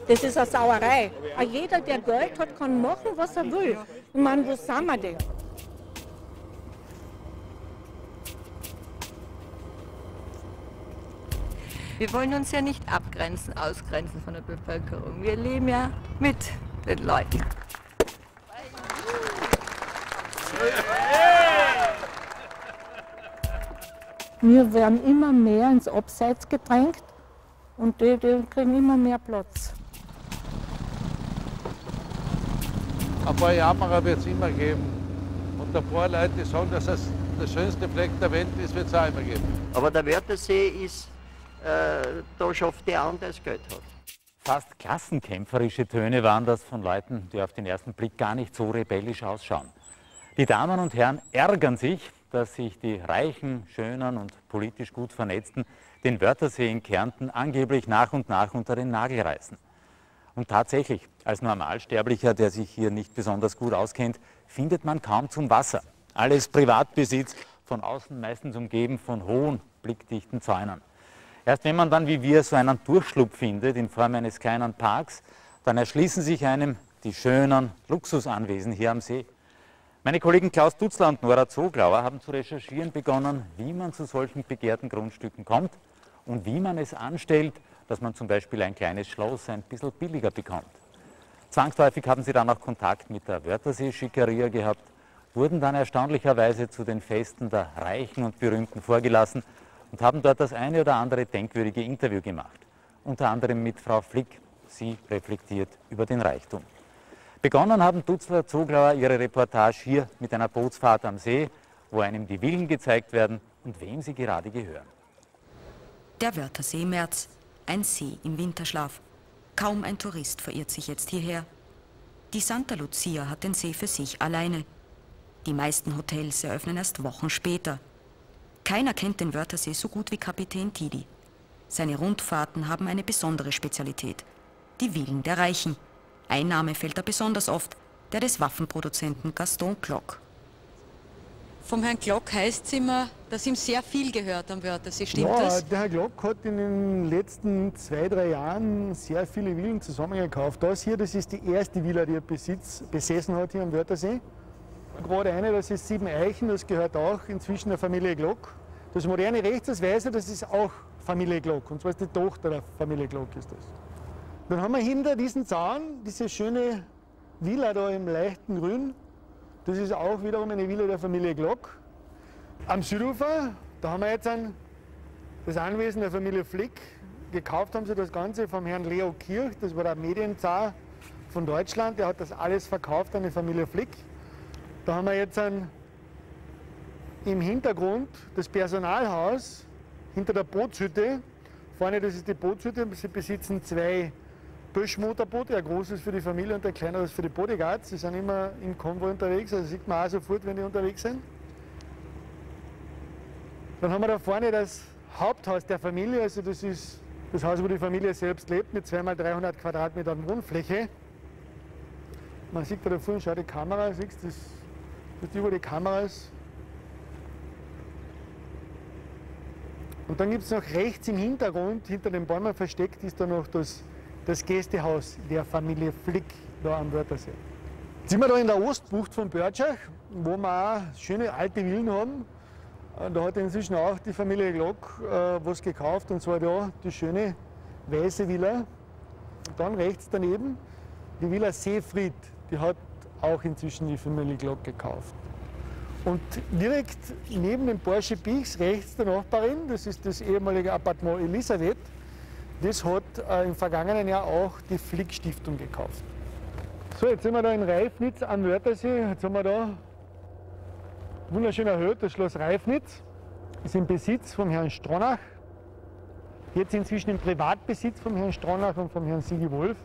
Das ist eine Sauerei. Jeder, der Geld hat, kann machen, was er will. Ich meine, wo sind wir denn? Wir wollen uns ja nicht abgrenzen, ausgrenzen von der Bevölkerung. Wir leben ja mit den Leuten. Wir werden immer mehr ins Abseits gedrängt und die kriegen immer mehr Platz. Ein paar Jammerer wird es immer geben. Und ein paar Leute, die sagen, dass es der schönste Fleck der Welt ist, wird es auch immer geben. Aber der Wörthersee ist, da schafft der an, der das Geld hat. Fast klassenkämpferische Töne waren das von Leuten, die auf den ersten Blick gar nicht so rebellisch ausschauen. Die Damen und Herren ärgern sich, dass sich die reichen, schönen und politisch gut Vernetzten den Wörthersee in Kärnten angeblich nach und nach unter den Nagel reißen. Und tatsächlich, als Normalsterblicher, der sich hier nicht besonders gut auskennt, findet man kaum zum Wasser. Alles Privatbesitz, von außen meistens umgeben von hohen, blickdichten Zäunen. Erst wenn man dann wie wir so einen Durchschlupf findet in Form eines kleinen Parks, dann erschließen sich einem die schönen Luxusanwesen hier am See. Meine Kollegen Klaus Dutzler und Nora Zoglauer haben zu recherchieren begonnen, wie man zu solchen begehrten Grundstücken kommt und wie man es anstellt, dass man zum Beispiel ein kleines Schloss ein bisschen billiger bekommt. Zwangsläufig haben sie dann auch Kontakt mit der Wörthersee-Schickeria gehabt, wurden dann erstaunlicherweise zu den Festen der Reichen und Berühmten vorgelassen und haben dort das eine oder andere denkwürdige Interview gemacht. Unter anderem mit Frau Flick. Sie reflektiert über den Reichtum. Begonnen haben Dutzler Zoglauer ihre Reportage hier mit einer Bootsfahrt am See, wo einem die Villen gezeigt werden und wem sie gerade gehören. Der Wörthersee im März. Ein See im Winterschlaf. Kaum ein Tourist verirrt sich jetzt hierher. Die Santa Lucia hat den See für sich alleine. Die meisten Hotels eröffnen erst Wochen später. Keiner kennt den Wörthersee so gut wie Kapitän Tidi. Seine Rundfahrten haben eine besondere Spezialität. Die Villen der Reichen. Ein Name fällt da besonders oft, der des Waffenproduzenten Gaston Glock. Vom Herrn Glock heißt es immer, dass ihm sehr viel gehört am Wörthersee. Stimmt ja, das? Der Herr Glock hat in den letzten 2-3 Jahren sehr viele Villen zusammengekauft. Das hier, das ist die erste Villa, die er besessen hat hier am Wörthersee. Gerade eine, das ist 7 Eichen, das gehört auch inzwischen der Familie Glock. Das moderne Rechtsausweise, das ist auch Familie Glock, und zwar ist die Tochter der Familie Glock ist das. Dann haben wir hinter diesem Zaun diese schöne Villa da im leichten Grün. Das ist auch wiederum eine Villa der Familie Glock. Am Südufer, da haben wir jetzt das Anwesen der Familie Flick. Gekauft haben sie das Ganze vom Herrn Leo Kirch, das war der Medienzar von Deutschland. Der hat das alles verkauft an die Familie Flick. Da haben wir jetzt im Hintergrund das Personalhaus hinter der Bootshütte. Vorne, das ist die Bootshütte. Sie besitzen 2 Böschmotorboote, ein großes für die Familie und ein kleineres für die Bodyguards. Sie sind immer im Konvoi unterwegs, also sieht man auch sofort, wenn die unterwegs sind. Dann haben wir da vorne das Haupthaus der Familie, also das ist das Haus, wo die Familie selbst lebt, mit 2x300 Quadratmetern Wohnfläche. Man sieht da vorne, schau die Kamera, siehst du, das ist über die Kameras. Und dann gibt es noch rechts im Hintergrund, hinter den Bäumen versteckt, ist da noch das Gästehaus der Familie Flick da am Wörthersee. Jetzt sind wir da in der Ostbucht von Börtschach, wo wir auch schöne alte Villen haben. Da hat inzwischen auch die Familie Glock was gekauft, und zwar da die schöne weiße Villa. Und dann rechts daneben die Villa Seefried, die hat auch inzwischen die Familie Glock gekauft. Und direkt neben dem Porsche Piechs, rechts der Nachbarin, das ist das ehemalige Appartement Elisabeth, das hat im vergangenen Jahr auch die Flick Stiftung gekauft. So, jetzt sind wir da in Reifnitz am Wörthersee. Jetzt haben wir da wunderschön erhöht, das Schloss Reifnitz. Ist im Besitz vom Herrn Stronach. Jetzt inzwischen im Privatbesitz vom Herrn Stronach und vom Herrn Sigi Wolf.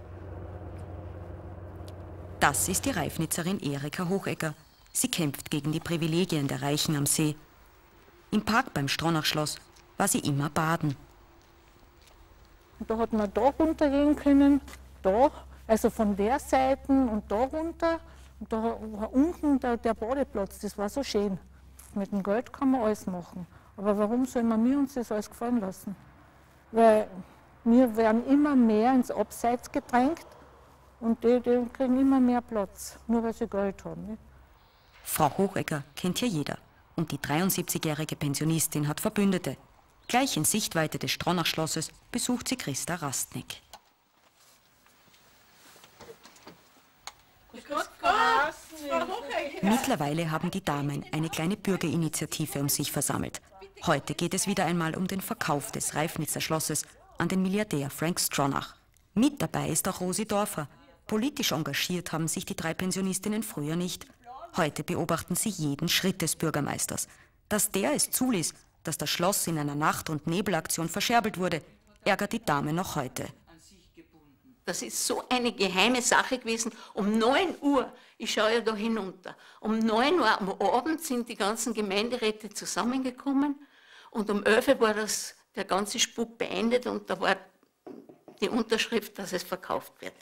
Das ist die Reifnitzerin Erika Hochegger. Sie kämpft gegen die Privilegien der Reichen am See. Im Park beim Stronach-Schloss war sie immer baden. Und da hat man da runtergehen können, da, also von der Seite und da runter. Und da war unten der Badeplatz, das war so schön. Mit dem Geld kann man alles machen. Aber warum soll man uns das alles gefallen lassen? Weil wir werden immer mehr ins Abseits gedrängt und die kriegen immer mehr Platz, nur weil sie Geld haben. Nicht? Frau Hochegger kennt hier jeder und die 73-jährige Pensionistin hat Verbündete. Gleich in Sichtweite des Stronach-Schlosses besucht sie Christa Rastnick. Mittlerweile haben die Damen eine kleine Bürgerinitiative um sich versammelt. Heute geht es wieder einmal um den Verkauf des Reifnitzer Schlosses an den Milliardär Frank Stronach. Mit dabei ist auch Rosi Dorfer. Politisch engagiert haben sich die 3 Pensionistinnen früher nicht. Heute beobachten sie jeden Schritt des Bürgermeisters. Dass der es zuließ, dass das Schloss in einer Nacht- und Nebelaktion verscherbelt wurde, ärgert die Dame noch heute. Das ist so eine geheime Sache gewesen. Um 9 Uhr, ich schaue ja da hinunter, um 9 Uhr am Abend sind die ganzen Gemeinderäte zusammengekommen und um 11 Uhr war der ganze Spuk beendet und da war die Unterschrift, dass es verkauft wird.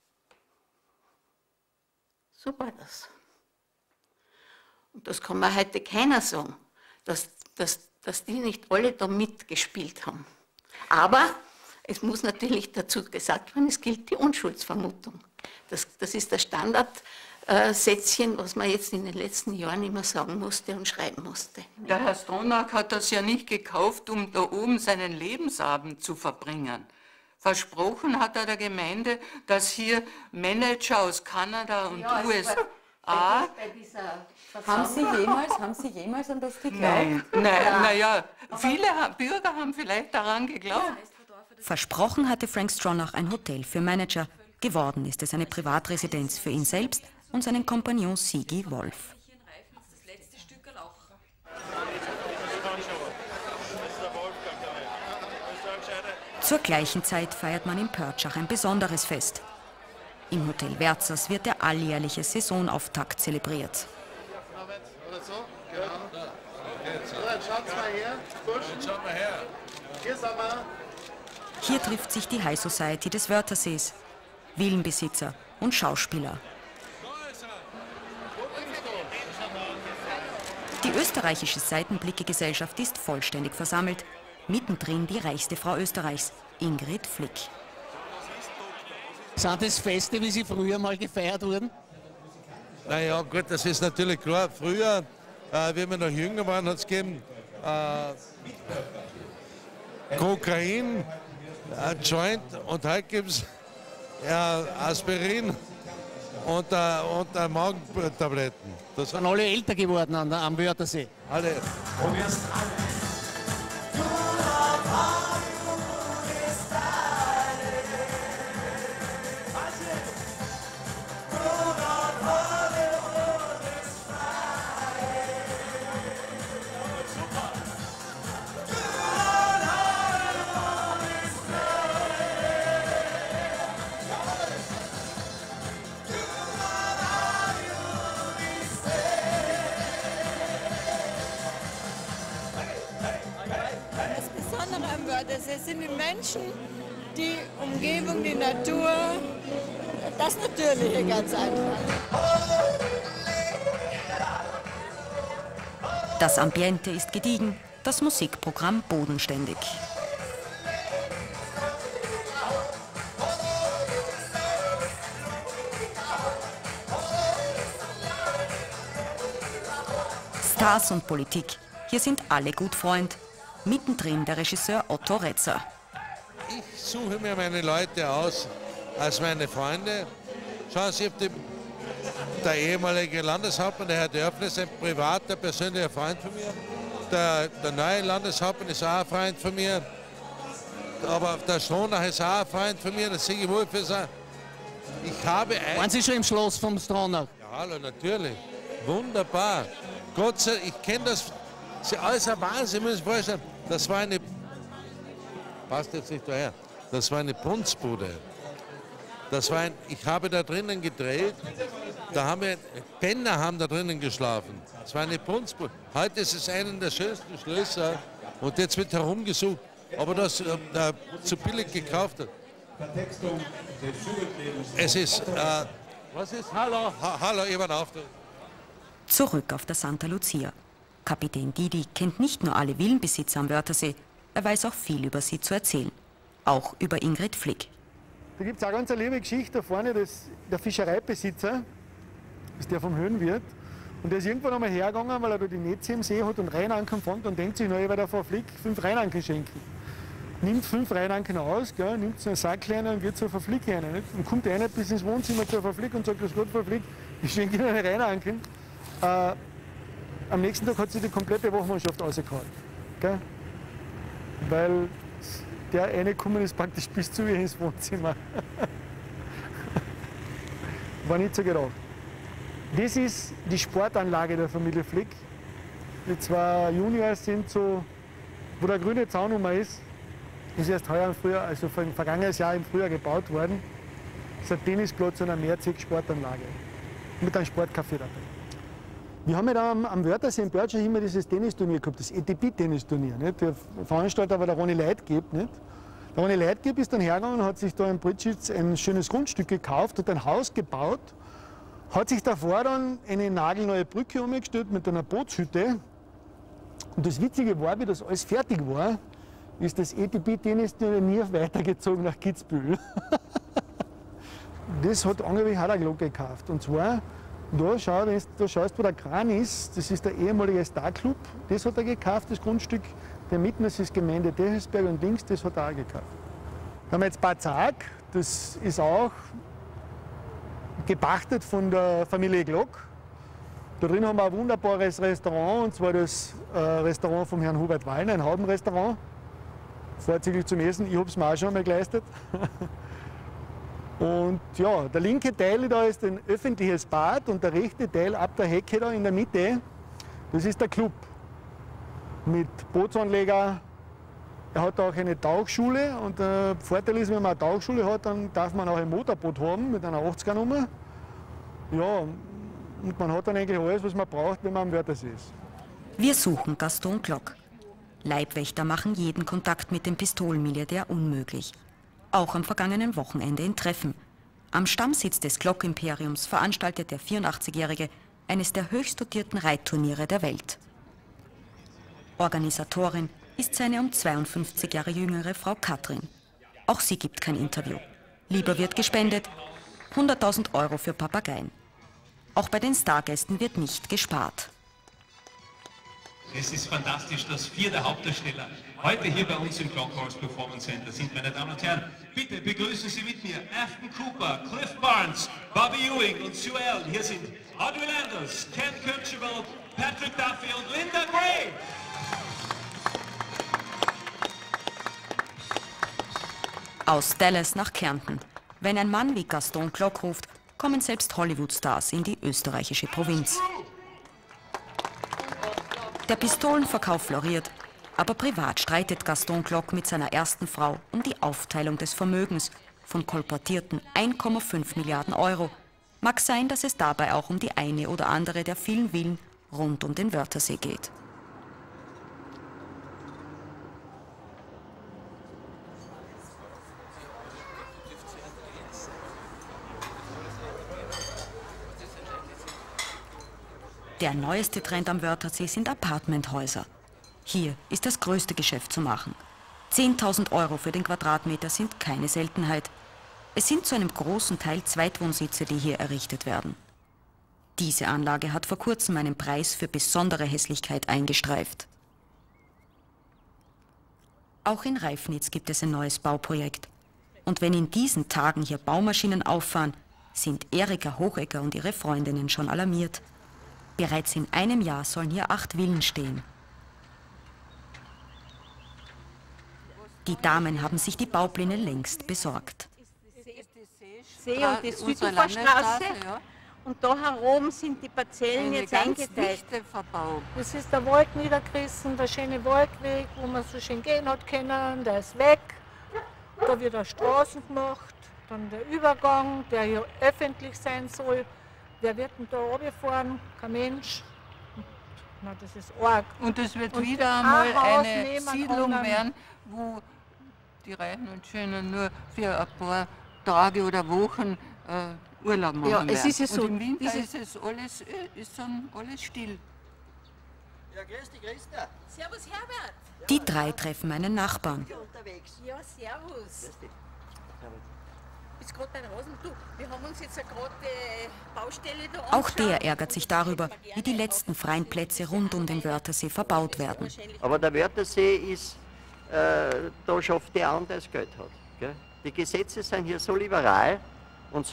So war das. Und das kann mir heute keiner sagen, dass die nicht alle da mitgespielt haben. Aber es muss natürlich dazu gesagt werden, es gilt die Unschuldsvermutung. Das ist das Standardsätzchen, was man jetzt in den letzten Jahren immer sagen musste und schreiben musste. Der Herr Stronach hat das ja nicht gekauft, um da oben seinen Lebensabend zu verbringen. Versprochen hat er der Gemeinde, dass hier Manager aus Kanada und USA... Haben Sie jemals an das geglaubt? Nein, naja, viele Bürger haben vielleicht daran geglaubt. Versprochen hatte Frank Stronach ein Hotel für Manager. Geworden ist es eine Privatresidenz für ihn selbst und seinen Kompagnon Sigi Wolf. Zur gleichen Zeit feiert man in Pörtschach ein besonderes Fest. Im Hotel Verzers wird der alljährliche Saisonauftakt zelebriert. Hier trifft sich die High Society des Wörthersees, Villenbesitzer und Schauspieler. Die österreichische Seitenblicke-Gesellschaft ist vollständig versammelt. Mittendrin die reichste Frau Österreichs, Ingrid Flick. Sind das Feste, wie sie früher mal gefeiert wurden? Naja, gut, das ist natürlich klar. Früher, wie wir noch jünger waren, hat es gegeben Kokain, Joint und heute gibt es Aspirin und Magentabletten. Das sind alle älter geworden am Wörthersee. Alle. Es sind die Menschen, die Umgebung, die Natur, das Natürliche ganz einfach. Das Ambiente ist gediegen, das Musikprogramm bodenständig. Stars und Politik, hier sind alle gut Freund. Mittendrin der Regisseur Otto Retzer. Ich suche mir meine Leute aus als meine Freunde. Schauen Sie, der ehemalige Landeshauptmann, der Herr Dörfler, ist ein privater, persönlicher Freund von mir. Der neue Landeshauptmann ist auch ein Freund von mir. Aber der Stronach ist auch ein Freund von mir, der Sigi Wolf ist auch. Waren Sie schon im Schloss vom Stronach? Ja, hallo, natürlich. Wunderbar. Gott sei Dank, ich kenne das. Das ist alles ein Wahnsinn, Sie müssen sich vorstellen. Das war eine, passt jetzt nicht daher, das war eine Punzbude. Ich habe da drinnen gedreht, Penner haben da drinnen geschlafen. Das war eine Punzbude. Heute ist es einer der schönsten Schlösser und jetzt wird herumgesucht, ob er das zu billig gekauft hat. Es ist, was ist, hallo, hallo, ich war auf. Zurück auf der Santa Lucia. Kapitän Didi kennt nicht nur alle Villenbesitzer am Wörthersee, er weiß auch viel über sie zu erzählen. auch über Ingrid Flick. Da gibt es auch ganz eine liebe Geschichte da vorne, der Fischereibesitzer, das ist der vom Höhenwirt. Und der ist irgendwann einmal hergegangen, weil er da die Netze im See hat und Rheinanker fand und denkt sich, na, ich werde der Frau Flick 5 Rheinanker schenken. Nimmt 5 Rheinanker aus, gell, nimmt so einen Sack rein und geht zur Frau Flick rein. Nicht? Und kommt einer bis ins Wohnzimmer zur Frau Flick und sagt, das ist gut, Frau Flick, ich schenke Ihnen eine Rheinanker. Am nächsten Tag hat sie die komplette Wochenmannschaft rausgehauen. Gell? Weil der eine gekommen ist praktisch bis zu ihr ins Wohnzimmer. War nicht so gedacht. Das ist die Sportanlage der Familie Flick. Die 2 Juniors sind so, wo der grüne Zaun ist, ist erst heuer im Frühjahr, also vergangenes Jahr im Frühjahr gebaut worden. Das ist ein Tennisplatz und eine Mehrzweck-Sportanlage mit einem Sportcafé dabei. Wir haben ja da am Wörthersee in Börtschach immer dieses Tennisturnier gehabt, das ETP-Tennisturnier. Der Veranstalter war der Ronny Leitgeb. Nicht? Der Ronny Leitgeb ist dann hergegangen und hat sich da in Britschitz ein schönes Grundstück gekauft, hat ein Haus gebaut, hat sich davor dann eine nagelneue Brücke umgestellt mit einer Bootshütte. Und das Witzige war, wie das alles fertig war, ist das ETP-Tennisturnier weitergezogen nach Kitzbühel. Das hat angeblich auch der Glocke gekauft. Und zwar, da schaust, wo der Kran ist, das ist der ehemalige Star-Club, das hat er gekauft, das Grundstück. Der mitten ist das Gemeinde Dechelsberg und links, das hat er auch gekauft. Da haben wir jetzt Bazag, das ist auch gepachtet von der Familie Glock. Da drin haben wir ein wunderbares Restaurant, und zwar das Restaurant vom Herrn Hubert Wallner, ein Haubenrestaurant. Vorzüglich zum Essen, ich habe es mir auch schon einmal geleistet. Und ja, der linke Teil da ist ein öffentliches Bad und der rechte Teil ab der Hecke da in der Mitte, das ist der Club. Mit Bootsanleger. Er hat auch eine Tauchschule und der Vorteil ist, wenn man eine Tauchschule hat, dann darf man auch ein Motorboot haben mit einer 80er-Nummer. Ja, und man hat dann eigentlich alles, was man braucht, wenn man am Wörthersee ist. Wir suchen Gaston Glock. Leibwächter machen jeden Kontakt mit dem Pistolenmilliardär unmöglich. Auch am vergangenen Wochenende in Treffen. Am Stammsitz des Glock-Imperiums veranstaltet der 84-Jährige eines der höchst dotierten Reitturniere der Welt. Organisatorin ist seine um 52 Jahre jüngere Frau Katrin. Auch sie gibt kein Interview. Lieber wird gespendet, 100.000 € für Papageien. Auch bei den Stargästen wird nicht gespart. Es ist fantastisch, dass 4 der Hauptdarsteller heute hier bei uns im Clockhorse Performance Center sind, meine Damen und Herren. Bitte begrüßen Sie mit mir Afton Cooper, Cliff Barnes, Bobby Ewing und Sue Ellen. Hier sind Audrey Landers, Ken Kirchhoff, Patrick Duffy und Linda Gray. Aus Dallas nach Kärnten. Wenn ein Mann wie Gaston Glock ruft, kommen selbst Hollywood-Stars in die österreichische Provinz. Der Pistolenverkauf floriert, aber privat streitet Gaston Glock mit seiner ersten Frau um die Aufteilung des Vermögens von kolportierten 1,5 Milliarden €. Mag sein, dass es dabei auch um die eine oder andere der vielen Villen rund um den Wörthersee geht. Der neueste Trend am Wörthersee sind Apartmenthäuser. Hier ist das größte Geschäft zu machen. 10.000 € für den Quadratmeter sind keine Seltenheit. Es sind zu einem großen Teil Zweitwohnsitze, die hier errichtet werden. Diese Anlage hat vor kurzem einen Preis für besondere Hässlichkeit eingestreift. Auch in Reifnitz gibt es ein neues Bauprojekt. Und wenn in diesen Tagen hier Baumaschinen auffahren, sind Erika Hochegger und ihre Freundinnen schon alarmiert. Bereits in einem Jahr sollen hier 8 Villen stehen. Die Damen haben sich die Baupläne längst besorgt. See und die Süduferstraße. Und da herum sind die Parzellen jetzt eingeteilt. Das ist der Wald niedergerissen, der schöne Waldweg, wo man so schön gehen hat können, der ist weg. Da wird eine Straße gemacht, dann der Übergang, der ja öffentlich sein soll. Wer wird denn da runterfahren? Kein Mensch. Na, das ist arg. Und es wird wieder einmal eine Siedlung werden, wo die Reichen und Schönen nur für ein paar Tage oder Wochen Urlaub machen ja, es ist ja so. Und im Winter ist dann alles still. Ja, grüß dich, Christa. Servus, Herbert. Die drei treffen einen Nachbarn. Ja, servus. Bist gerade bei den Rosen? Du, wir haben uns jetzt gerade Baustelle da Auch der ärgert sich darüber, wie die letzten freien Plätze rund um den Wörthersee verbaut werden. Aber der Wörthersee ist, da schafft der an, der das Geld hat. Gell? Die Gesetze sind hier so liberal und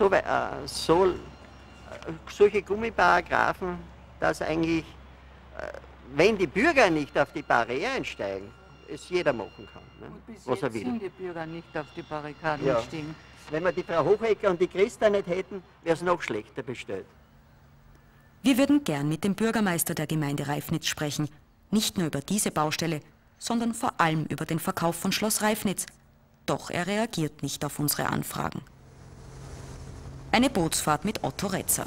solche Gummiparagraphen, dass eigentlich, wenn die Bürger nicht auf die Barrieren steigen, es jeder machen kann, ne? Was er will. Sind die Bürger nicht auf die Barrikaden Ja. gestiegen. Wenn wir die Frau Hochecker und die Christa nicht hätten, wäre es noch schlechter bestellt. Wir würden gern mit dem Bürgermeister der Gemeinde Reifnitz sprechen. Nicht nur über diese Baustelle, sondern vor allem über den Verkauf von Schloss Reifnitz. Doch er reagiert nicht auf unsere Anfragen. Eine Bootsfahrt mit Otto Retzer.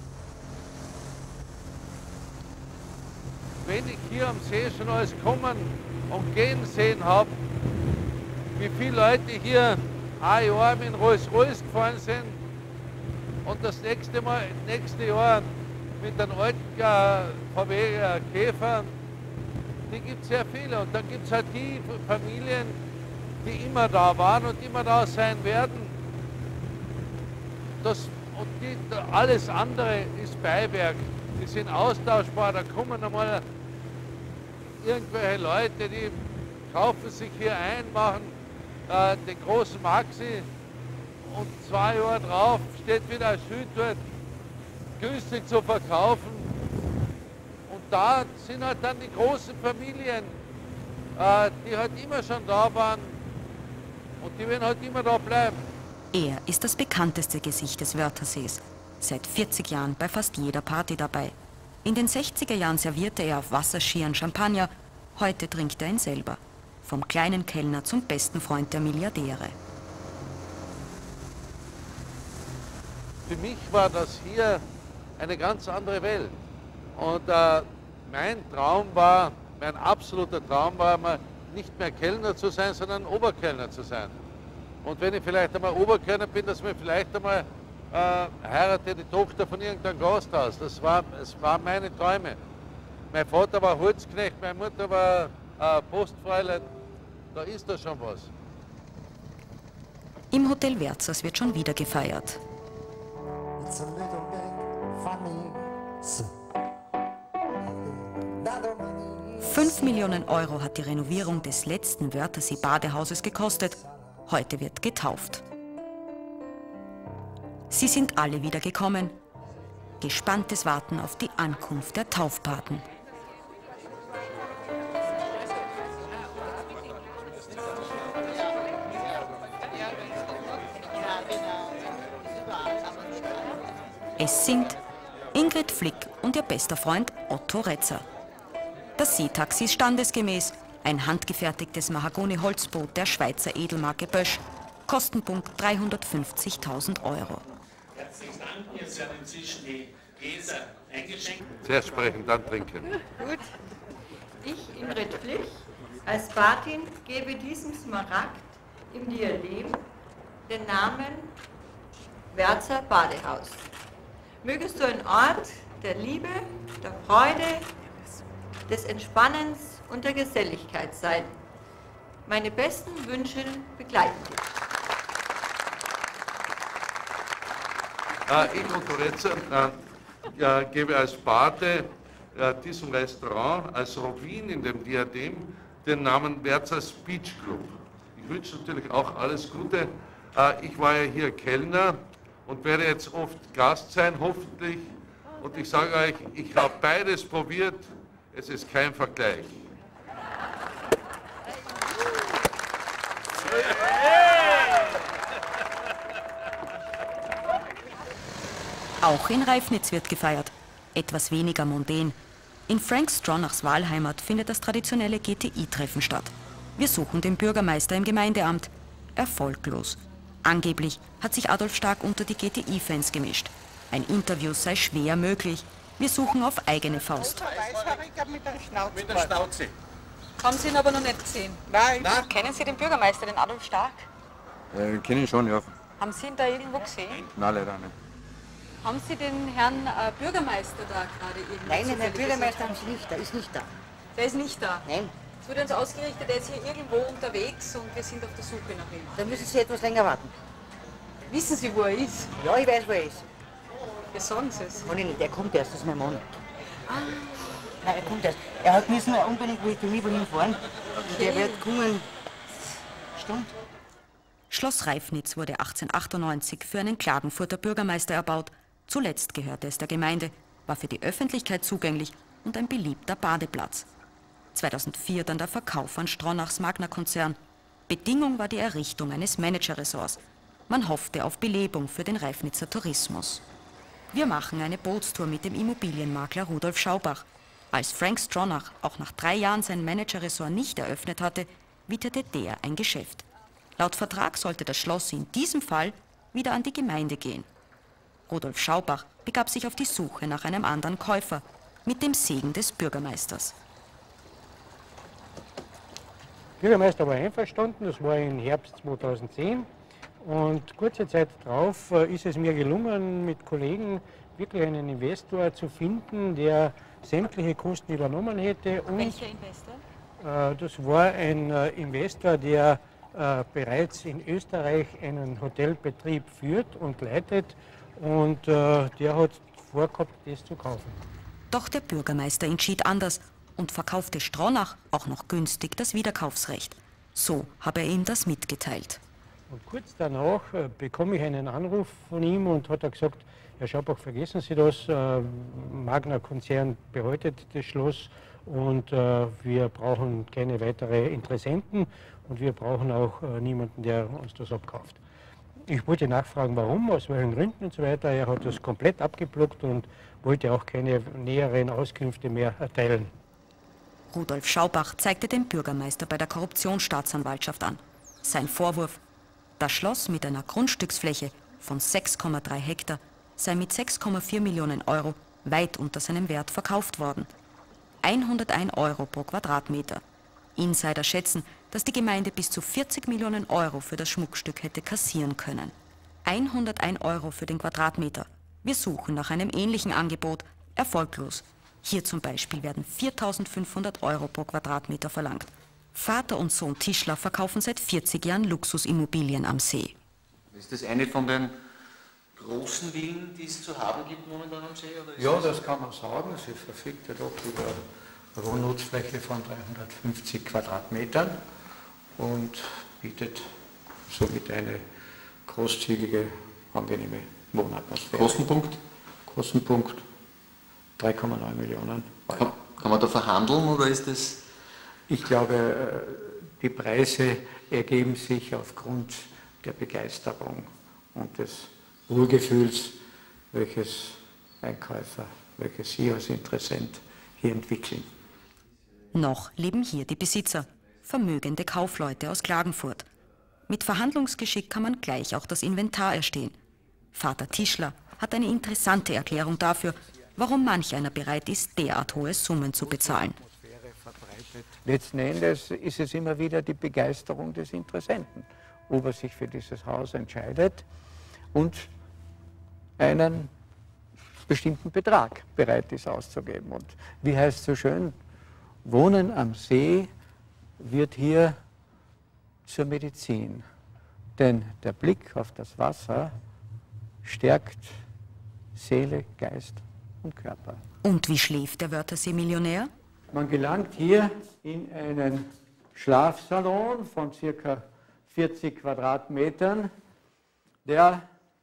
Wenn ich hier am See schon alles kommen und gehen sehen habe, wie viele Leute hier ein Jahr mit dem Rolls-Royce gefahren sind und das nächste Jahr mit einem alten VW Käfer, die gibt es sehr viele. Und dann gibt es halt die Familien, die immer da waren und immer da sein werden. Alles andere ist Beiwerk. Die sind austauschbar, da kommen einmal irgendwelche Leute, die kaufen sich hier ein, machen den großen Maxi und 2 Jahre drauf steht wieder ein Schild dort, günstig zu verkaufen. Und da sind halt dann die großen Familien, die halt immer schon da waren und die werden halt immer da bleiben. Er ist das bekannteste Gesicht des Wörthersees. Seit 40 Jahren bei fast jeder Party dabei. In den 60er Jahren servierte er auf Wasserskiern Champagner, heute trinkt er ihn selber. Vom kleinen Kellner zum besten Freund der Milliardäre. Für mich war das hier eine ganz andere Welt. Und mein absoluter Traum war mal nicht mehr Kellner zu sein, sondern Oberkellner zu sein. Und wenn ich vielleicht einmal Oberkellner bin, dass mir vielleicht einmal heirate die Tochter von irgendeinem Gasthaus. Es waren meine Träume. Mein Vater war Holzknecht, meine Mutter war Postfräulein. Da ist da schon was. Im Hotel Werzers wird schon wieder gefeiert. 5 Millionen Euro hat die Renovierung des letzten Wörthersee-Badehauses gekostet. Heute wird getauft. Sie sind alle wieder gekommen. Gespanntes Warten auf die Ankunft der Taufpaten. Es singt Ingrid Flick und ihr bester Freund Otto Retzer. Das Seetaxi ist standesgemäß, ein handgefertigtes Mahagoni-Holzboot der Schweizer Edelmarke Bösch, Kostenpunkt 350.000 Euro. Herzlichen Dank, jetzt werden inzwischen die Gläser eingeschenkt. Zuerst sprechen, dann trinken. Gut. Ich, Ingrid Flick, als Patin gebe diesem Smaragd im Diadem den Namen Werzer Badehaus. Mögest du ein Ort der Liebe, der Freude, des Entspannens und der Geselligkeit sein. Meine besten Wünsche begleiten dich. Ich, Otto Retzer, gebe als Pate diesem Restaurant, als Rubin in dem Diadem, den Namen Werzers Beach Club. Ich wünsche natürlich auch alles Gute. Ich war ja hier Kellner und werde jetzt oft Gast sein, hoffentlich. Und ich sage euch, ich habe beides probiert, es ist kein Vergleich. Auch in Reifnitz wird gefeiert, etwas weniger mondän. In Frank Stronachs Wahlheimat findet das traditionelle GTI-Treffen statt. Wir suchen den Bürgermeister im Gemeindeamt. Erfolglos. Angeblich hat sich Adolf Stark unter die GTI-Fans gemischt. Ein Interview sei schwer möglich. Wir suchen auf eigene Faust. Mit der Schnauze. Haben Sie ihn aber noch nicht gesehen? Nein. Kennen Sie den Bürgermeister, den Adolf Stark? Kenne ich schon, ja. Haben Sie ihn da irgendwo gesehen? Nein, leider nicht. Haben Sie den Herrn Bürgermeister da gerade irgendwie? Nein, den Herrn Bürgermeister haben Sie nicht, der ist nicht da. Der ist nicht da? Nein. Es wurde uns ausgerichtet, er ist hier irgendwo unterwegs und wir sind auf der Suche nach ihm. Da müssen Sie etwas länger warten. Wissen Sie, wo er ist? Ja, ich weiß, wo er ist. Ja, sagen Sie es. Kann ich nicht, der kommt erst, das ist mein Mann. Nein, er kommt erst. Er hat müssen unbedingt mit mir wohin fahren. Und der wird kommen. Stimmt. Schloss Reifnitz wurde 1898 für einen Klagenfurter Bürgermeister erbaut. Zuletzt gehörte es der Gemeinde, war für die Öffentlichkeit zugänglich und ein beliebter Badeplatz. 2004 dann der Verkauf an Stronachs Magna-Konzern. Bedingung war die Errichtung eines Manager-Ressorts. Man hoffte auf Belebung für den Reifnitzer Tourismus. Wir machen eine Bootstour mit dem Immobilienmakler Rudolf Schaubach. Als Frank Stronach auch nach 3 Jahren sein Manager-Ressort nicht eröffnet hatte, witterte der ein Geschäft. Laut Vertrag sollte das Schloss in diesem Fall wieder an die Gemeinde gehen. Rudolf Schaubach begab sich auf die Suche nach einem anderen Käufer, mit dem Segen des Bürgermeisters. Der Bürgermeister war einverstanden, das war im Herbst 2010. Und kurze Zeit darauf ist es mir gelungen, mit Kollegen wirklich einen Investor zu finden, der sämtliche Kosten übernommen hätte. Und welcher Investor? Das war ein Investor, der bereits in Österreich einen Hotelbetrieb führt und leitet. Und der hat vorgehabt, das zu kaufen. Doch der Bürgermeister entschied anders und verkaufte Stronach auch noch günstig das Wiederkaufsrecht. So habe er ihm das mitgeteilt. Und kurz danach bekomme ich einen Anruf von ihm und hat er gesagt, Herr Schaubach, vergessen Sie das, Magna-Konzern behält das Schloss und wir brauchen keine weiteren Interessenten und wir brauchen auch niemanden, der uns das abkauft. Ich wollte nachfragen, warum, aus welchen Gründen und so weiter. Er hat das komplett abgeblockt und wollte auch keine näheren Auskünfte mehr erteilen. Rudolf Schaubach zeigte den Bürgermeister bei der Korruptionsstaatsanwaltschaft an. Sein Vorwurf: Das Schloss mit einer Grundstücksfläche von 6,3 Hektar sei mit 6,4 Millionen Euro weit unter seinem Wert verkauft worden. 101 Euro pro Quadratmeter. Insider schätzen, dass die Gemeinde bis zu 40 Millionen Euro für das Schmuckstück hätte kassieren können. 101 Euro für den Quadratmeter. Wir suchen nach einem ähnlichen Angebot. Erfolglos. Hier zum Beispiel werden 4.500 Euro pro Quadratmeter verlangt. Vater und Sohn Tischler verkaufen seit 40 Jahren Luxusimmobilien am See. Ist das eine von den großen Villen, die es zu haben gibt momentan am See? Oder ist ja, das kann man sagen. Sie verfügt ja doch über eine Wohnnutzfläche von 350 Quadratmetern und bietet somit eine großzügige, angenehme Wohnatmosphäre. Kostenpunkt? Kostenpunkt 3,9 Millionen Euro. Kann man da verhandeln oder ist das? Ich glaube, die Preise ergeben sich aufgrund der Begeisterung und des Wohlgefühls, welches Einkäufer, welches Sie als Interessent hier entwickeln. Noch leben hier die Besitzer, vermögende Kaufleute aus Klagenfurt. Mit Verhandlungsgeschick kann man gleich auch das Inventar erstehen. Vater Tischler hat eine interessante Erklärung dafür, warum manch einer bereit ist, derart hohe Summen zu bezahlen. Letzten Endes ist es immer wieder die Begeisterung des Interessenten, ob er sich für dieses Haus entscheidet und einen bestimmten Betrag bereit ist auszugeben. Und wie heißt es so schön, Wohnen am See wird hier zur Medizin, denn der Blick auf das Wasser stärkt Seele, Geist und Körper. Und wie schläft der Wörthersee-Millionär? Man gelangt hier in einen Schlafsalon von ca. 40 Quadratmetern, der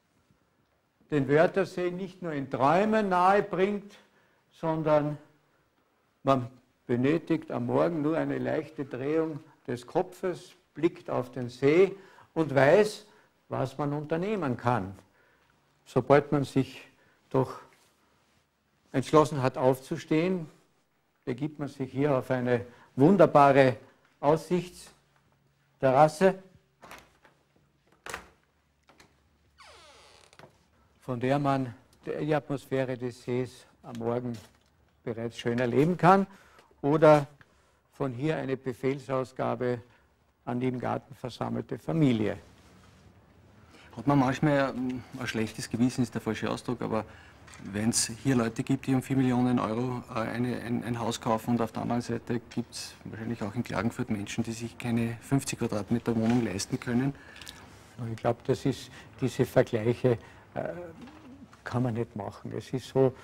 den Wörthersee nicht nur in Träumen nahe bringt, sondern man benötigt am Morgen nur eine leichte Drehung des Kopfes, blickt auf den See und weiß, was man unternehmen kann. Sobald man sich doch entschlossen hat aufzustehen, begibt man sich hier auf eine wunderbare Aussichtsterrasse, von der man die Atmosphäre des Sees am Morgen bereits schön erleben kann, oder von hier eine Befehlsausgabe an die im Garten versammelte Familie. hat man manchmal ein schlechtes Gewissen, ist der falsche Ausdruck, aber wenn es hier Leute gibt, die um 4 Millionen Euro ein Haus kaufen und auf der anderen Seite gibt es wahrscheinlich auch in Klagenfurt Menschen, die sich keine 50 Quadratmeter Wohnung leisten können. Ich glaube, diese Vergleiche kann man nicht machen. Es ist so,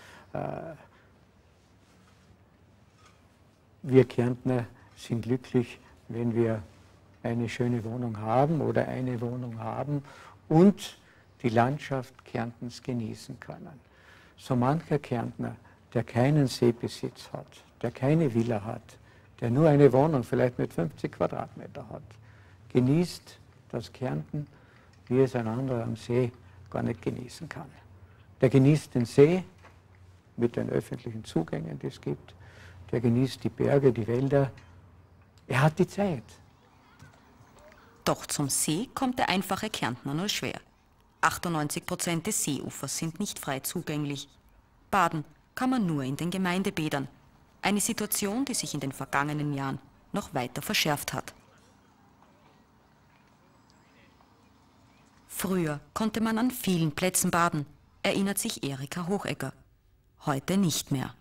wir Kärntner sind glücklich, wenn wir eine schöne Wohnung haben oder eine Wohnung haben und die Landschaft Kärntens genießen können. So mancher Kärntner, der keinen Seebesitz hat, der keine Villa hat, der nur eine Wohnung vielleicht mit 50 Quadratmeter hat, genießt das Kärnten, wie es ein anderer am See gar nicht genießen kann. Der genießt den See mit den öffentlichen Zugängen, die es gibt. Der genießt die Berge, die Wälder. Er hat die Zeit. Doch zum See kommt der einfache Kärntner nur schwer. 98% des Seeufers sind nicht frei zugänglich. Baden kann man nur in den Gemeindebädern. Eine Situation, die sich in den vergangenen Jahren noch weiter verschärft hat. Früher konnte man an vielen Plätzen baden, erinnert sich Erika Hochegger. Heute nicht mehr.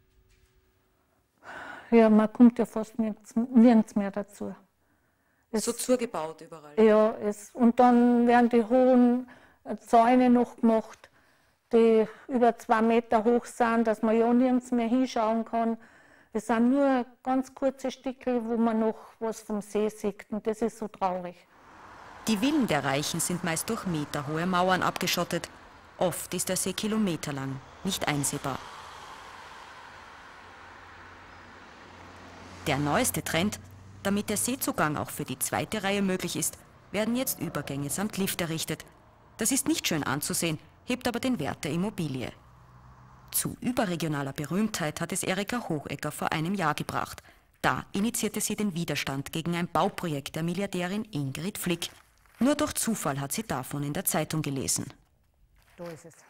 Ja, man kommt ja fast nirgends mehr dazu. So zugebaut überall. Ja, und dann werden die hohen Zäune noch gemacht, die über 2 Meter hoch sind, dass man ja nirgends mehr hinschauen kann. Es sind nur ganz kurze Stücke, wo man noch was vom See sieht, und das ist so traurig. Die Villen der Reichen sind meist durch meterhohe Mauern abgeschottet. Oft ist der See kilometerlang nicht einsehbar. Der neueste Trend: damit der Seezugang auch für die zweite Reihe möglich ist, werden jetzt Übergänge samt Lift errichtet. Das ist nicht schön anzusehen, hebt aber den Wert der Immobilie. Zu überregionaler Berühmtheit hat es Erika Hochegger vor einem Jahr gebracht. Da initiierte sie den Widerstand gegen ein Bauprojekt der Milliardärin Ingrid Flick. Nur durch Zufall hat sie davon in der Zeitung gelesen. Da ist es.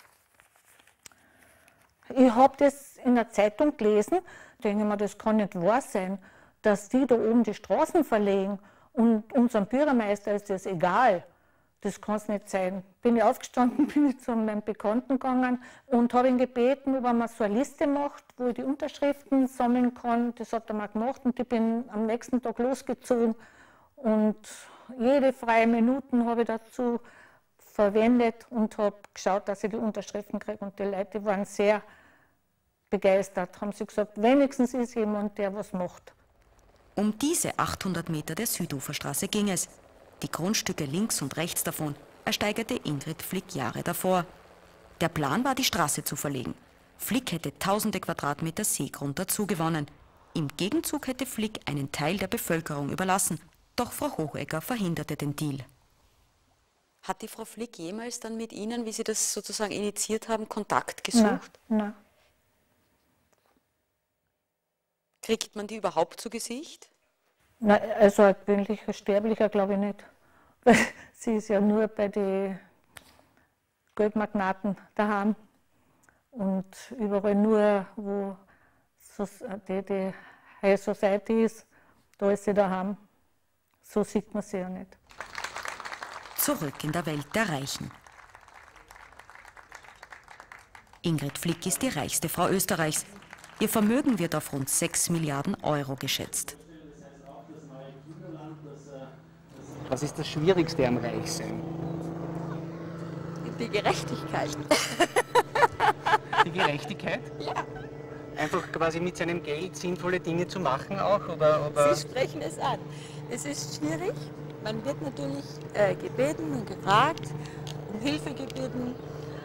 Ich habe das in der Zeitung gelesen, denke mir, das kann nicht wahr sein, dass die da oben die Straßen verlegen und unserem Bürgermeister ist das egal. Das kann es nicht sein. Bin ich aufgestanden, bin ich zu meinem Bekannten gegangen und habe ihn gebeten, ob er mir so eine Liste macht, wo ich die Unterschriften sammeln kann. Das hat er mir gemacht und ich bin am nächsten Tag losgezogen. Und jede freie Minute habe ich dazu verwendet und habe geschaut, dass ich die Unterschriften kriege. Und die Leute waren sehr begeistert, haben sie gesagt, wenigstens ist jemand, der was macht. Um diese 800 Meter der Süduferstraße ging es. Die Grundstücke links und rechts davon ersteigerte Ingrid Flick Jahre davor. Der Plan war, die Straße zu verlegen. Flick hätte tausende Quadratmeter Seegrund dazu gewonnen. Im Gegenzug hätte Flick einen Teil der Bevölkerung überlassen. Doch Frau Hochegger verhinderte den Deal. Hat die Frau Flick jemals dann mit Ihnen, wie Sie das sozusagen initiiert haben, Kontakt gesucht? Nein. Kriegt man die überhaupt zu Gesicht? Nein, also ein gewöhnlicher Sterblicher glaube ich nicht. Sie ist ja nur bei den Geldmagnaten daheim und überall nur, wo die High Society ist, da ist sie daheim. So sieht man sie ja nicht. Zurück in der Welt der Reichen. Ingrid Flick ist die reichste Frau Österreichs. Ihr Vermögen wird auf rund 6 Milliarden Euro geschätzt. Was ist das Schwierigste am Reichsein? Die Gerechtigkeit. Die Gerechtigkeit? Ja. Einfach quasi mit seinem Geld sinnvolle Dinge zu machen auch? Oder? Sie sprechen es an. Es ist schwierig. Man wird natürlich gebeten und gefragt, um Hilfe gebeten.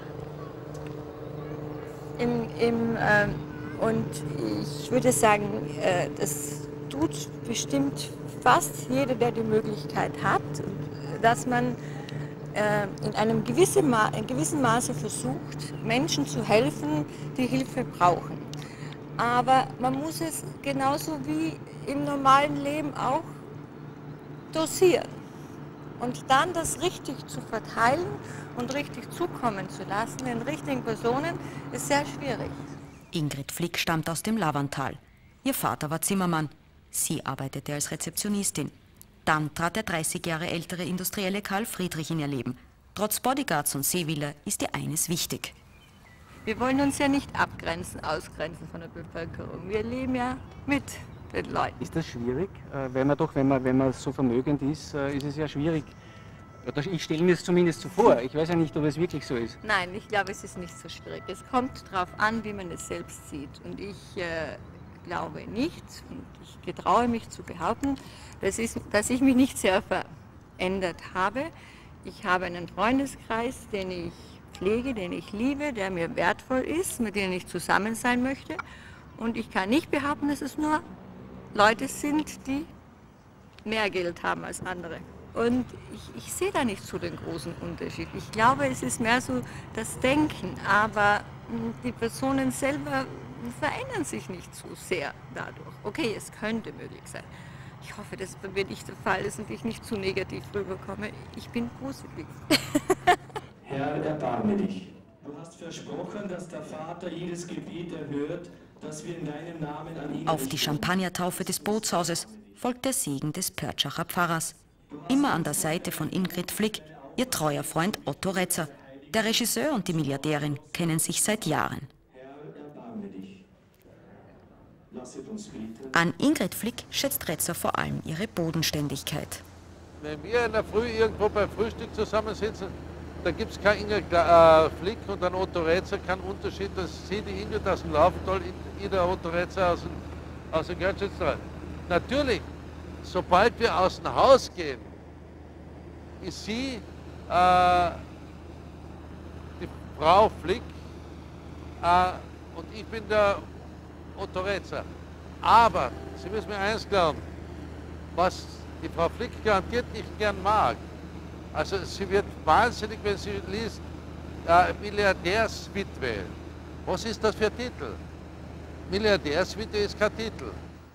Und ich würde sagen, das tut bestimmt fast jeder, der die Möglichkeit hat, dass man in einem gewissen Maße versucht, Menschen zu helfen, die Hilfe brauchen. Aber man muss es genauso wie im normalen Leben auch dosieren. Und dann das richtig zu verteilen und richtig zukommen zu lassen, den richtigen Personen, ist sehr schwierig. Ingrid Flick stammt aus dem Lavantal. Ihr Vater war Zimmermann. Sie arbeitete als Rezeptionistin. Dann trat der 30 Jahre ältere Industrielle Karl Friedrich in ihr Leben. Trotz Bodyguards und Seevilla ist ihr eines wichtig. Wir wollen uns ja nicht abgrenzen, ausgrenzen von der Bevölkerung. Wir leben ja mit den Leuten. Ist das schwierig? Weil man doch, wenn man so vermögend ist, ist es ja schwierig. Ich stelle mir es zumindest so vor. Ich weiß ja nicht, ob es wirklich so ist. Nein, ich glaube, es ist nicht so schwierig. Es kommt darauf an, wie man es selbst sieht. Und ich glaube nicht, und ich getraue mich zu behaupten, dass ich mich nicht sehr verändert habe. Ich habe einen Freundeskreis, den ich pflege, den ich liebe, der mir wertvoll ist, mit denen ich zusammen sein möchte. Und ich kann nicht behaupten, dass es nur Leute sind, die mehr Geld haben als andere. Und ich sehe da nicht so den großen Unterschied. Ich glaube, es ist mehr so das Denken, aber die Personen selber verändern sich nicht so sehr dadurch. Okay, es könnte möglich sein. Ich hoffe, dass bei mir nicht der Fall ist und ich nicht zu negativ rüberkomme. Ich bin positiv. Herr, erbarme dich. Du hast versprochen, dass der Vater jedes Gebet erhört, das wir in deinem Namen an ihn Auf die Champagnertaufe des Bootshauses folgt der Segen des Pörtschacher Pfarrers. Immer an der Seite von Ingrid Flick, ihr treuer Freund Otto Retzer. Der Regisseur und die Milliardärin kennen sich seit Jahren. An Ingrid Flick schätzt Retzer vor allem ihre Bodenständigkeit. Wenn wir in der Früh irgendwo beim Frühstück zusammensitzen, da gibt es keinen Ingrid Flick und einen Otto Retzer, keinen Unterschied. Das sieht die Ingrid aus dem Laufental, der Otto Retzer aus dem Gernschützental. Natürlich, sobald wir aus dem Haus gehen, ist sie die Frau Flick und ich bin der Otto Retzer. Aber Sie müssen mir eins glauben, was die Frau Flick garantiert nicht gern mag. Also sie wird wahnsinnig, wenn sie liest, Milliardärswitwe. Was ist das für ein Titel? Milliardärswitwe ist kein Titel.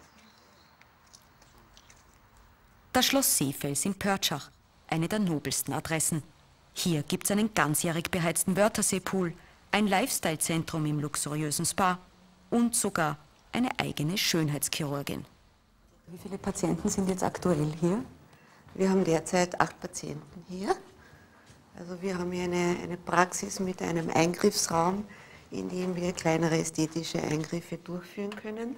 Das Schloss Seefels in Pörtschach, eine der nobelsten Adressen. Hier gibt es einen ganzjährig beheizten Wörtherseepool, ein Lifestyle-Zentrum im luxuriösen Spa und sogar eine eigene Schönheitschirurgin. Wie viele Patienten sind jetzt aktuell hier? Wir haben derzeit 8 Patienten hier. Also wir haben hier eine Praxis mit einem Eingriffsraum, in dem wir kleinere ästhetische Eingriffe durchführen können.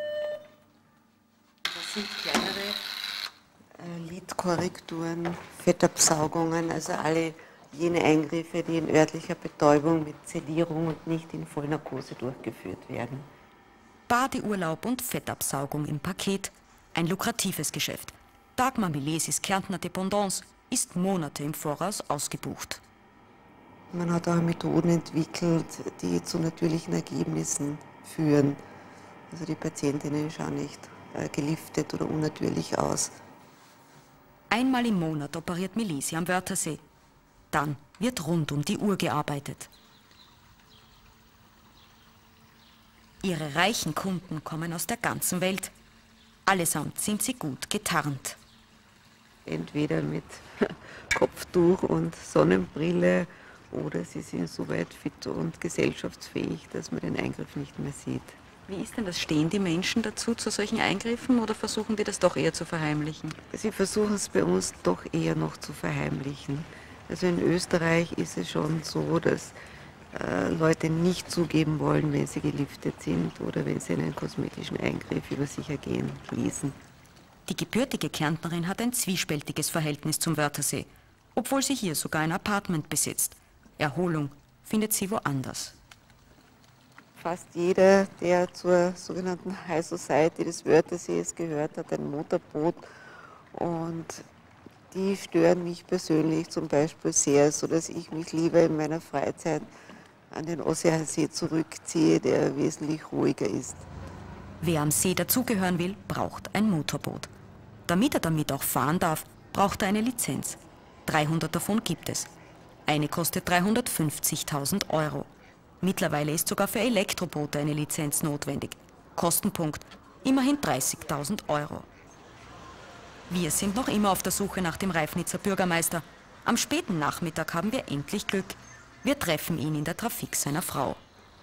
Das sind kleinere Lidkorrekturen, Fettabsaugungen, also alle jene Eingriffe, die in örtlicher Betäubung mit Sedierung und nicht in Vollnarkose durchgeführt werden. Badeurlaub und Fettabsaugung im Paket, ein lukratives Geschäft. Dagmar Milesis Kärntner Dependance ist Monate im Voraus ausgebucht. Man hat auch Methoden entwickelt, die zu natürlichen Ergebnissen führen. Also die Patientinnen schauen nicht geliftet oder unnatürlich aus. Einmal im Monat operiert Milesi am Wörthersee. Dann wird rund um die Uhr gearbeitet. Ihre reichen Kunden kommen aus der ganzen Welt. Allesamt sind sie gut getarnt. Entweder mit Kopftuch und Sonnenbrille oder sie sind so weit fit und gesellschaftsfähig, dass man den Eingriff nicht mehr sieht. Wie ist denn das? Stehen die Menschen dazu, zu solchen Eingriffen, oder versuchen die das doch eher zu verheimlichen? Sie versuchen es bei uns doch eher noch zu verheimlichen. Also in Österreich ist es schon so, dass Leute nicht zugeben wollen, wenn sie geliftet sind oder wenn sie einen kosmetischen Eingriff über sich ergehen ließen. Die gebürtige Kärntnerin hat ein zwiespältiges Verhältnis zum Wörthersee, obwohl sie hier sogar ein Apartment besitzt. Erholung findet sie woanders. Fast jeder, der zur sogenannten High Society des Wörthersees gehört, hat ein Motorboot, und die stören mich persönlich zum Beispiel sehr, sodass ich mich lieber in meiner Freizeit an den Ossersee zurückziehe, der wesentlich ruhiger ist. Wer am See dazugehören will, braucht ein Motorboot. Damit er damit auch fahren darf, braucht er eine Lizenz. 300 davon gibt es. Eine kostet 350.000 €. Mittlerweile ist sogar für Elektroboote eine Lizenz notwendig. Kostenpunkt immerhin 30.000 €. Wir sind noch immer auf der Suche nach dem Reifnitzer Bürgermeister. Am späten Nachmittag haben wir endlich Glück. Wir treffen ihn in der Trafik seiner Frau.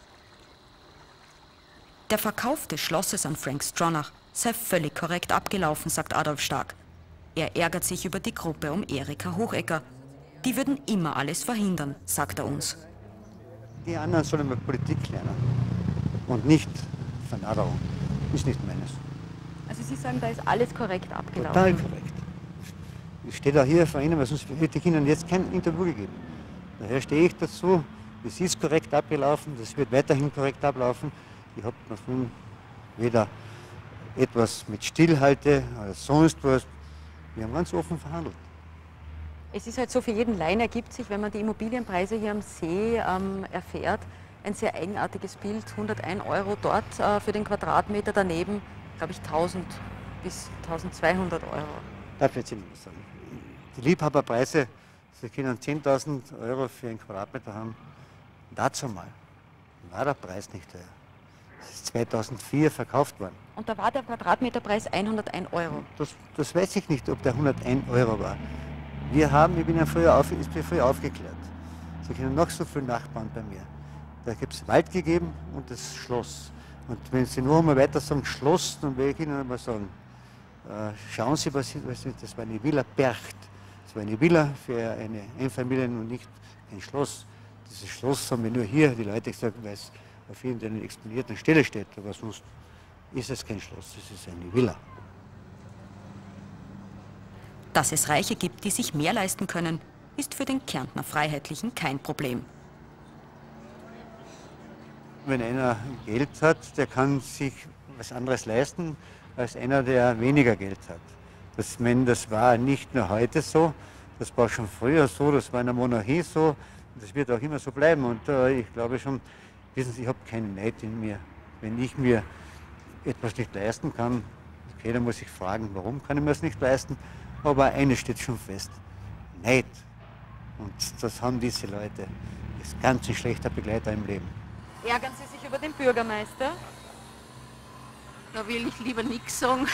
Der Verkauf des Schlosses an Frank Stronach sei völlig korrekt abgelaufen, sagt Adolf Stark. Er ärgert sich über die Gruppe um Erika Hochecker. Die würden immer alles verhindern, sagt er uns. Die anderen sollen mal Politik lernen und nicht Vernaderung. Ist nicht meines. Also Sie sagen, da ist alles korrekt abgelaufen? Total korrekt. Ich stehe da hier vor Ihnen, weil sonst hätte ich Ihnen jetzt kein Interview gegeben. Daher stehe ich dazu, es ist korrekt abgelaufen, das wird weiterhin korrekt ablaufen. Ich habe davon weder etwas mit Stillhalte oder sonst was. Wir haben ganz offen verhandelt. Es ist halt so, für jeden Laien ergibt sich, wenn man die Immobilienpreise hier am See erfährt, ein sehr eigenartiges Bild. 101 € dort für den Quadratmeter, daneben, glaube ich, 1000 bis 1200 €. Darf ich jetzt nicht mehr sagen. Die Liebhaberpreise, Sie können 10.000 € für einen Quadratmeter haben. Dazu mal war der Preis nicht höher. Es ist 2004 verkauft worden. Und da war der Quadratmeterpreis 101 €. Das weiß ich nicht, ob der 101 € war. Ich bin ja früher aufgeklärt. Sie kennen noch so viele Nachbarn bei mir. Da gibt es Wald gegeben und das Schloss. Und wenn Sie nur einmal weiter sagen Schloss, dann will ich Ihnen einmal sagen, schauen Sie, das war eine Villa Bercht. Das war eine Villa für eine Einfamilien und nicht ein Schloss. Dieses Schloss haben wir nur hier, die Leute gesagt, weil es auf irgendeiner exponierten Stelle steht. Aber sonst ist es kein Schloss, es ist eine Villa. Dass es Reiche gibt, die sich mehr leisten können, ist für den Kärntner Freiheitlichen kein Problem. Wenn einer Geld hat, der kann sich was anderes leisten als einer, der weniger Geld hat. Das war nicht nur heute so, das war schon früher so, das war in der Monarchie so, das wird auch immer so bleiben. Und ich glaube schon, wissen Sie, ich habe keinen Neid in mir. Wenn ich mir etwas nicht leisten kann, okay, dann muss ich fragen, warum kann ich mir das nicht leisten? Aber eines steht schon fest, Neid. Und das haben diese Leute. Das ist ganz ein schlechter Begleiter im Leben. Ärgern Sie sich über den Bürgermeister? Da will ich lieber nichts sagen.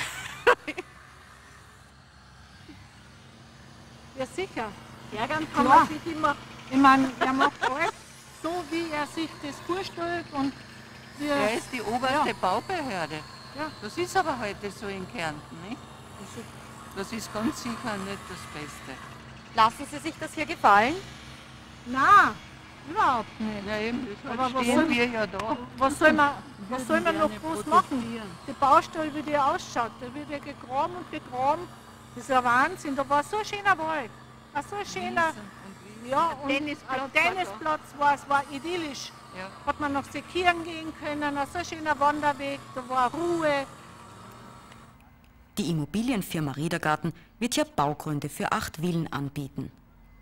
Ja sicher, ärgern kann man sich immer. Ich meine, er macht alles so, wie er sich das vorstellt. Und er ist die oberste ja. Baubehörde. Ja. Das ist aber heute so in Kärnten, nicht? Das ist ganz sicher nicht das Beste. Lassen Sie sich das hier gefallen? Nein, überhaupt nicht. Ja, eben, Aber stehen wir ja da. Was soll man noch groß machen? Die Baustelle, wie die ausschaut, da wird ja gegraben und gegraben. Das ist ja Wahnsinn. Da war so ein schöner Wald. So ein schöner Tennisplatz war, es war idyllisch. Ja. Hat man noch sekieren gehen können, so ein schöner Wanderweg, da war Ruhe. Die Immobilienfirma Riedergarten wird hier Baugründe für 8 Villen anbieten.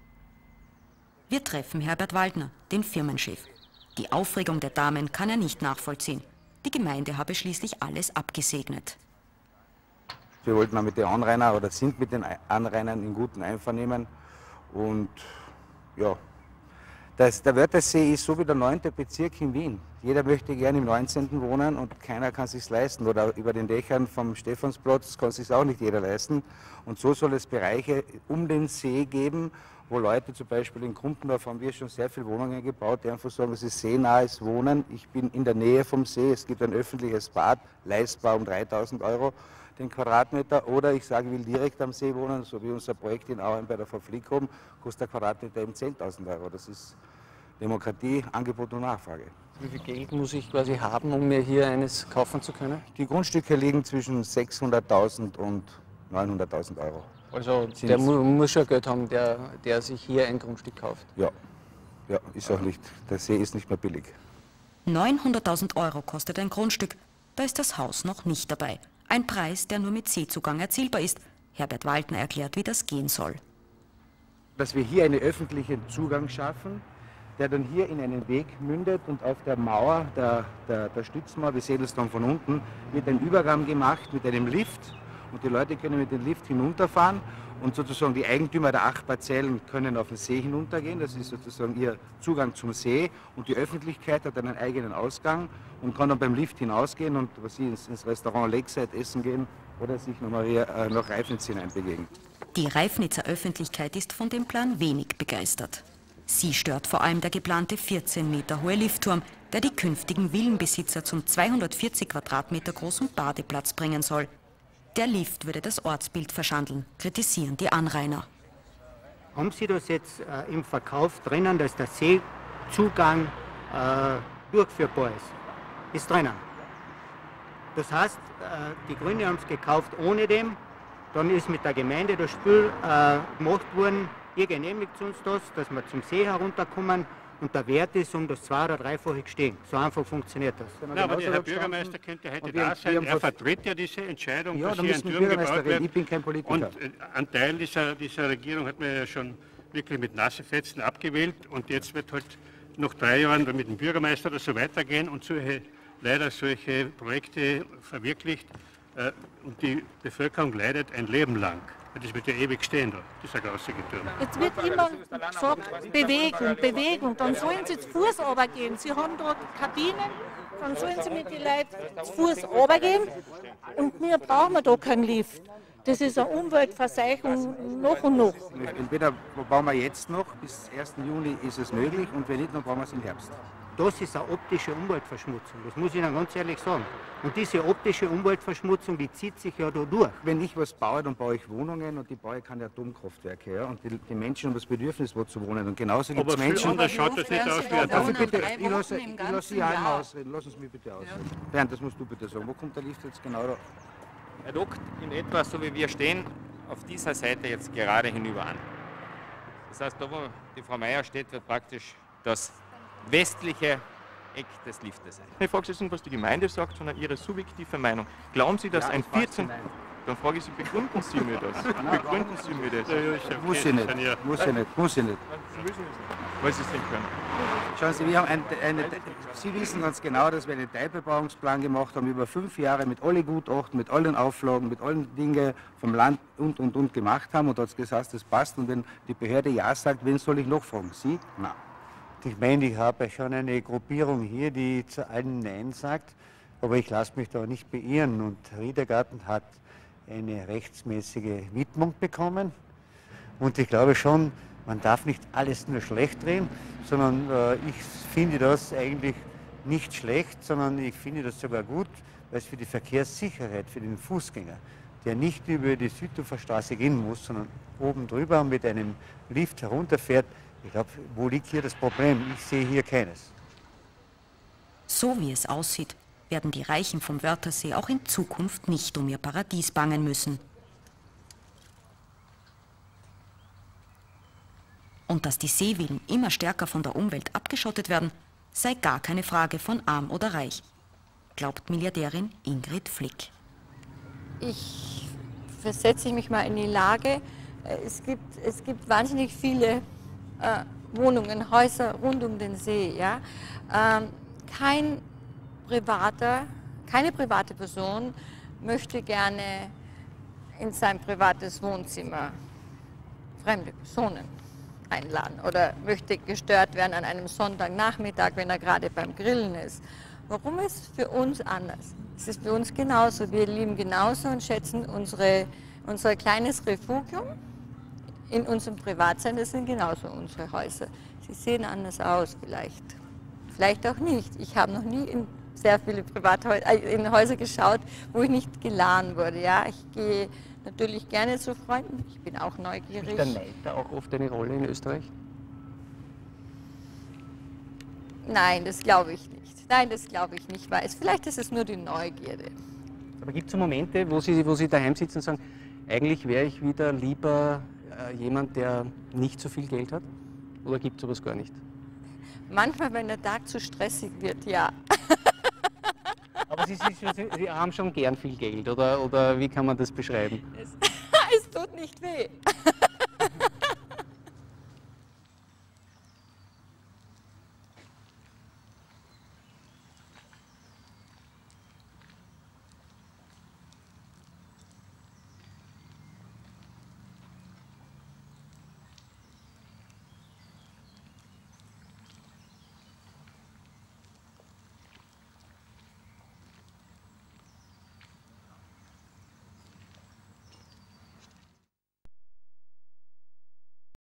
Wir treffen Herbert Waldner, den Firmenchef. Die Aufregung der Damen kann er nicht nachvollziehen. Die Gemeinde habe schließlich alles abgesegnet. Wir wollten mal mit den Anrainern oder sind mit den Anrainern in gutem Einvernehmen. Und ja, der Wörthersee ist so wie der 9. Bezirk in Wien. Jeder möchte gerne im 19. wohnen und keiner kann es sich leisten. Oder über den Dächern vom Stephansplatz kann es sich auch nicht jeder leisten. Und so soll es Bereiche um den See geben, wo Leute zum Beispiel in Kumpendorf haben wir schon sehr viele Wohnungen gebaut, die einfach sagen, das ist seenahes Wohnen. Ich bin in der Nähe vom See, es gibt ein öffentliches Bad, leistbar um 3.000 € den Quadratmeter. Oder ich sage, ich will direkt am See wohnen, so wie unser Projekt in Auern bei der Verflickung, kostet der Quadratmeter eben 10.000 €. Das ist Demokratie, Angebot und Nachfrage. Wie viel Geld muss ich quasi haben, um mir hier eines kaufen zu können? Die Grundstücke liegen zwischen 600.000 und 900.000 €. Also der muss schon Geld haben, der sich hier ein Grundstück kauft? Ja, ist auch nicht. Der See ist nicht mehr billig. 900.000 € kostet ein Grundstück. Da ist das Haus noch nicht dabei. Ein Preis, der nur mit Seezugang erzielbar ist. Herbert Waldner erklärt, wie das gehen soll. Dass wir hier einen öffentlichen Zugang schaffen, der dann hier in einen Weg mündet und auf der Mauer, der Stützmauer, wir sehen das dann von unten, wird ein Übergang gemacht mit einem Lift und die Leute können mit dem Lift hinunterfahren und sozusagen die Eigentümer der 8 Parzellen können auf den See hinuntergehen. Das ist sozusagen ihr Zugang zum See und die Öffentlichkeit hat einen eigenen Ausgang und kann dann beim Lift hinausgehen und ins Restaurant Lakeside essen gehen oder sich nach Reifnitz hineinbegeben. Die Reifnitzer Öffentlichkeit ist von dem Plan wenig begeistert. Sie stört vor allem der geplante 14 Meter hohe Liftturm, der die künftigen Villenbesitzer zum 240 Quadratmeter großen Badeplatz bringen soll. Der Lift würde das Ortsbild verschandeln, kritisieren die Anrainer. haben Sie das jetzt im Verkauf drinnen, dass der Seezugang durchführbar ist? Ist drinnen. Das heißt, die Grünen haben es gekauft ohne dem, dann ist mit der Gemeinde das Spiel gemacht worden, ihr genehmigt uns das, dass wir zum See herunterkommen und der Wert ist um das 2- oder 3-fache gestiegen. So einfach funktioniert das. Na, aber der Herr Bürgermeister könnte heute da sein. Er vertritt ja diese Entscheidung, dass hier ein Turm gebaut wird. Ich bin kein Politiker. Und ein Teil dieser Regierung hat man ja schon wirklich mit Nassefetzen abgewählt. Und jetzt wird halt nach 3 Jahren mit dem Bürgermeister das so weitergehen und leider solche Projekte verwirklicht. Und die Bevölkerung leidet ein Leben lang. Das wird ja ewig stehen da, dieser grausige Turm. Jetzt wird immer gesagt, bewegen. Dann sollen sie zu Fuß runtergehen. Sie haben dort Kabinen, dann sollen sie mit den Leuten zu Fuß runtergehen. Und wir brauchen da keinen Lift. Das ist eine Umweltverseuchung noch und noch. Entweder bauen wir jetzt noch, bis 1. Juni ist es möglich, und wenn nicht, dann brauchen wir es im Herbst. Das ist eine optische Umweltverschmutzung, das muss ich Ihnen ganz ehrlich sagen. Und diese optische Umweltverschmutzung, die zieht sich ja da durch. Wenn ich was baue, dann baue ich Wohnungen, und die baue keine Atomkraftwerke. Ja? Und die Menschen haben das Bedürfnis, wo zu wohnen. Und genauso gibt es Menschen... Aber schaut das nicht aus wie ein Ich lasse Sie einmal ausreden. Lassen Sie mich bitte ausreden. Ja. Bernd, das musst du bitte sagen. Wo kommt der Lift jetzt genau da? Er dockt in etwa, so wie wir stehen, auf dieser Seite jetzt gerade hinüber an. Das heißt, da wo die Frau Meier steht, wird praktisch das westliche Eck des Liftes sein. Ich frage Sie nicht, was die Gemeinde sagt, sondern Ihre subjektive Meinung. Glauben Sie, dass ein 14... Dann frage ich Sie, begründen Sie mir das? Begründen Sie mir das? Muss ich nicht. Weil Sie es nicht können. Schauen Sie, wir haben Sie wissen ganz genau, dass wir einen Teilbebauungsplan gemacht haben, über 5 Jahre mit allen Gutachten, mit allen Auflagen, mit allen Dingen vom Land und gemacht haben. Und da hat es gesagt, das passt. Und wenn die Behörde Ja sagt, wen soll ich noch fragen? Sie? Nein. Ich meine, ich habe schon eine Gruppierung hier, die zu allen Nein sagt, aber ich lasse mich da nicht beirren. Und Riedergarten hat eine rechtsmäßige Widmung bekommen. Und ich glaube schon, man darf nicht alles nur schlecht drehen, sondern ich finde das eigentlich nicht schlecht, sondern ich finde das sogar gut, weil es für die Verkehrssicherheit, für den Fußgänger, der nicht über die Südhofer Straße gehen muss, sondern oben drüber mit einem Lift herunterfährt. Ich glaube, wo liegt hier das Problem? Ich sehe hier keines. So wie es aussieht, werden die Reichen vom Wörthersee auch in Zukunft nicht um ihr Paradies bangen müssen. Und dass die Seevillen immer stärker von der Umwelt abgeschottet werden, sei gar keine Frage von arm oder reich, glaubt Milliardärin Ingrid Flick. Ich versetze mich mal in die Lage, es gibt wahnsinnig viele Wohnungen, Häuser rund um den See. Ja? Keine private Person möchte gerne in sein privates Wohnzimmer fremde Personen einladen oder möchte gestört werden an einem Sonntagnachmittag, wenn er gerade beim Grillen ist. Warum ist es für uns anders? Es ist für uns genauso. Wir lieben genauso und schätzen unser kleines Refugium in unserem Privatsein. Das sind genauso unsere Häuser. Sie sehen anders aus vielleicht auch nicht. Ich habe noch nie in sehr viele in Häuser geschaut, wo ich nicht geladen wurde. Ja, ich gehe natürlich gerne zu Freunden. Ich bin auch neugierig. Spielt der Neid da auch oft eine Rolle in Österreich? Nein, das glaube ich nicht. Nein, das glaube ich nicht. Vielleicht ist es nur die Neugierde. Aber gibt es so Momente, wo Sie daheim sitzen und sagen, eigentlich wäre ich wieder lieber jemand, der nicht so viel Geld hat? Oder gibt es sowas gar nicht? Manchmal, wenn der Tag zu stressig wird, ja. Aber Sie haben schon gern viel Geld, oder wie kann man das beschreiben? Es tut nicht weh.